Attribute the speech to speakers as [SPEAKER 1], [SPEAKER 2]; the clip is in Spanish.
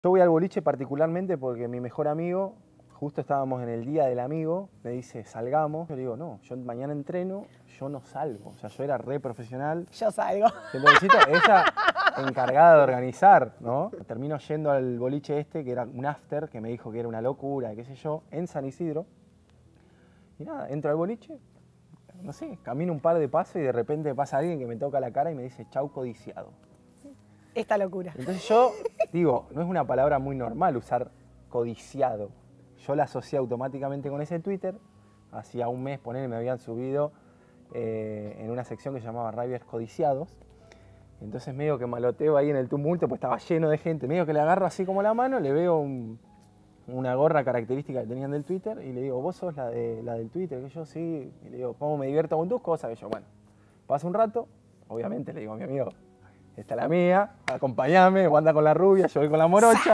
[SPEAKER 1] Yo voy al boliche particularmente porque mi mejor amigo, justo estábamos en el día del amigo, me dice, salgamos. Yo le digo, no, yo mañana entreno, yo no salgo. O sea, yo era re profesional.
[SPEAKER 2] Yo salgo.
[SPEAKER 1] El bolicito, ella encargada de organizar, ¿no? Termino yendo al boliche este, que era un after, que me dijo que era una locura, qué sé yo, en San Isidro. Y nada, entro al boliche, no sé, camino un par de pasos y de repente pasa alguien que me toca la cara y me dice, chau codiciado.
[SPEAKER 2] Esta locura.
[SPEAKER 1] Entonces yo digo, no es una palabra muy normal usar codiciado. Yo la asocié automáticamente con ese Twitter. Hacía un mes, ponele, me habían subido en una sección que se llamaba Riders Codiciados. Entonces medio que maloteo ahí en el tumulto, pues estaba lleno de gente. Medio que le agarro así como la mano, le veo una gorra característica que tenían del Twitter y le digo, vos sos la del Twitter, que yo sí. Y le digo, ¿cómo me divierto con tus cosas? Que yo, bueno, pasa un rato, obviamente le digo a mi amigo, esta es la mía, acompáñame, vos andás con la rubia, yo voy con la morocha.